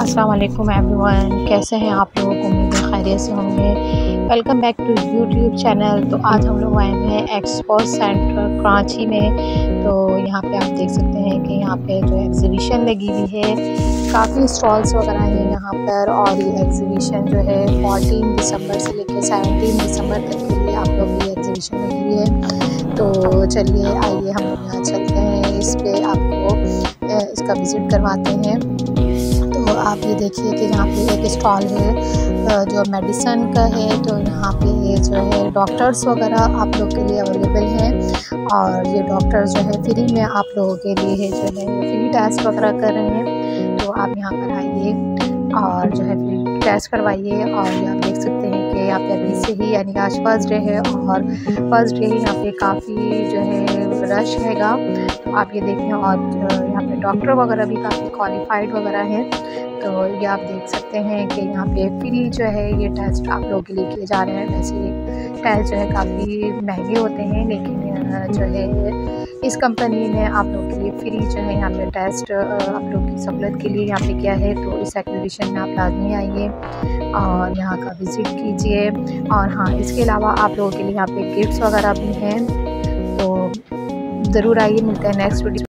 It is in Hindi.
अस्सलाम वालेकुम एवरीवन, कैसे हैं आप लोग। उम्मीद है खैरियत से होंगे। Welcome back to YouTube channel. तो आज हम लोग आए हैं एक्सपो सेंटर कराची में। तो यहाँ पे आप देख सकते हैं कि यहाँ पे जो एग्ज़िबिशन लगी हुई है, काफ़ी स्टॉल्स वगैरह हैं यहाँ पर। और ये एग्ज़िबिशन जो है 14 दिसंबर से लेकर 17 दिसंबर तक के लिए आप लोग ये एग्ज़िबिशन लगी हुई है। तो चलिए आइए हम लोग यहाँ चलते हैं, इस पे आपको इसका विज़िट करवाते हैं। तो आप ये देखिए कि यहाँ पे एक स्टॉल है जो मेडिसिन का है। तो यहाँ पे जो है डॉक्टर्स वगैरह आप लोग के लिए अवेलेबल हैं। और ये डॉक्टर्स जो है फ्री में आप लोगों के लिए है जो है फ्री टेस्ट वगैरह कर रहे हैं। तो आप यहाँ पर आइए और जो है फ्री टेस्ट करवाइए। और ये आप देख सकते हैं कि यहाँ पे अभी से ही यानी आज फर्स्ट डे है, और फर्स्ट डे यहाँ पे काफ़ी जो है रश हैगा। तो आप ये देखें, और यहाँ पे डॉक्टर वगैरह भी काफ़ी क्वालिफाइड वगैरह हैं। तो ये आप देख सकते हैं कि यहाँ पे फ्री जो है ये टेस्ट आप लोगों के लिए किए जा रहे हैं। वैसे ये टेस्ट जो है काफ़ी महंगे होते हैं, लेकिन जो है इस कंपनी ने आप लोगों के लिए फ्री जो है यहाँ पे टेस्ट आप लोग की सहूलत के लिए यहाँ पे किया है। तो इस एग्जीबिशन में आप लाजमी आइए और यहाँ का विज़िट कीजिए। और हाँ, इसके अलावा आप लोगों के लिए यहाँ पे गिफ्ट्स वगैरह भी हैं। तो ज़रूर आइए, मिलते हैं नेक्स्ट वीडियो।